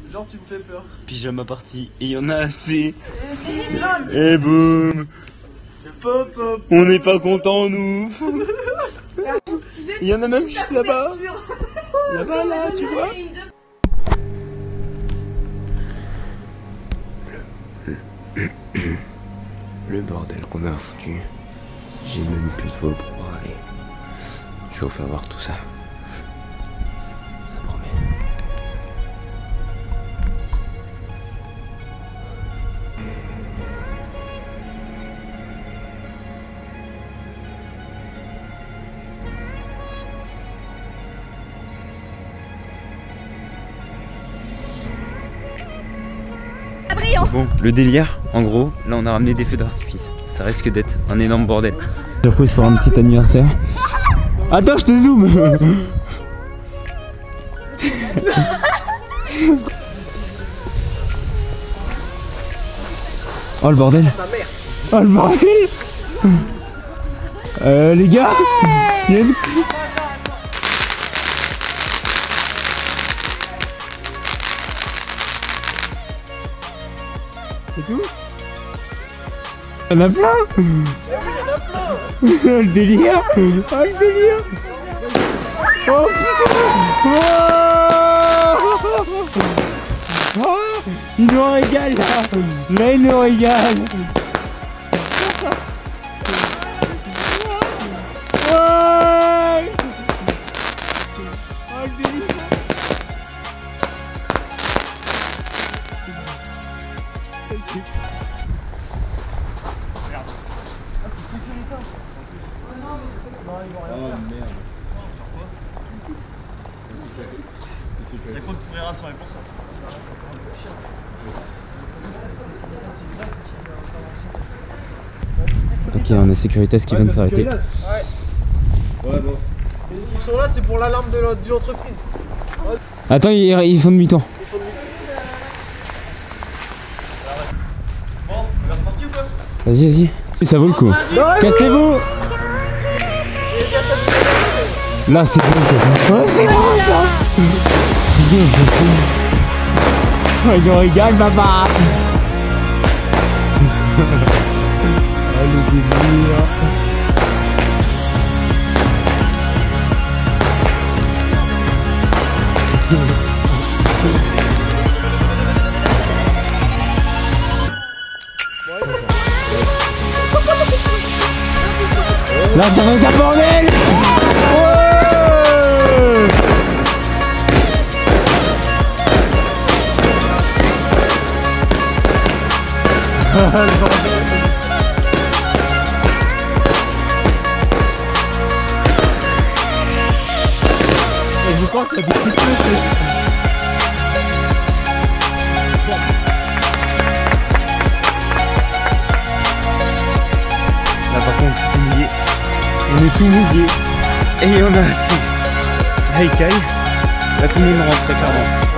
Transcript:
Genre tu me fais peur. Pyjama party, et il y en a assez. Et boum. On n'est pas contents nous. Il y en a même juste là-bas. Là-bas là, tu vois. Le bordel qu'on a foutu. J'ai même plus de vol pour pouvoir aller. Je vais vous faire voir tout ça. Ça promet. Bon, le délire, en gros, là on a ramené des feux d'artifice. Ça risque d'être un énorme bordel. Surprise pour un petit anniversaire. Attends, je te zoome. Oh le bordel. Oh le bordel. Les gars, il y a une... C'est tout? Il y en a plein. Le délire. Oh le délire. Oh putain. Oh, il nous régale là. Là il nous régale. Ouais. Oh le délire. C'est faut couvrir un soirée pour ça. Ok, on a Securitas qui vient de s'arrêter. Ouais. Ouais, bon. Ils sont là, c'est pour l'alarme de l'entreprise. Attends, ils font demi-tour. Bon, on est reparti ou quoi? Vas-y, vas-y. Ça vaut le coup. Cassez-vous. Là, c'est bon, c'est bon. C'est bon, ça. Oh, il regarde, papa. Oh, le délire. Là, ça va être un bordel. Je crois qu'il y a des petites choses. Là par contre c'est tout mouillé. On est tout mouillé. Et on a assez. Là il caille. Là tout le monde rentre très clairement.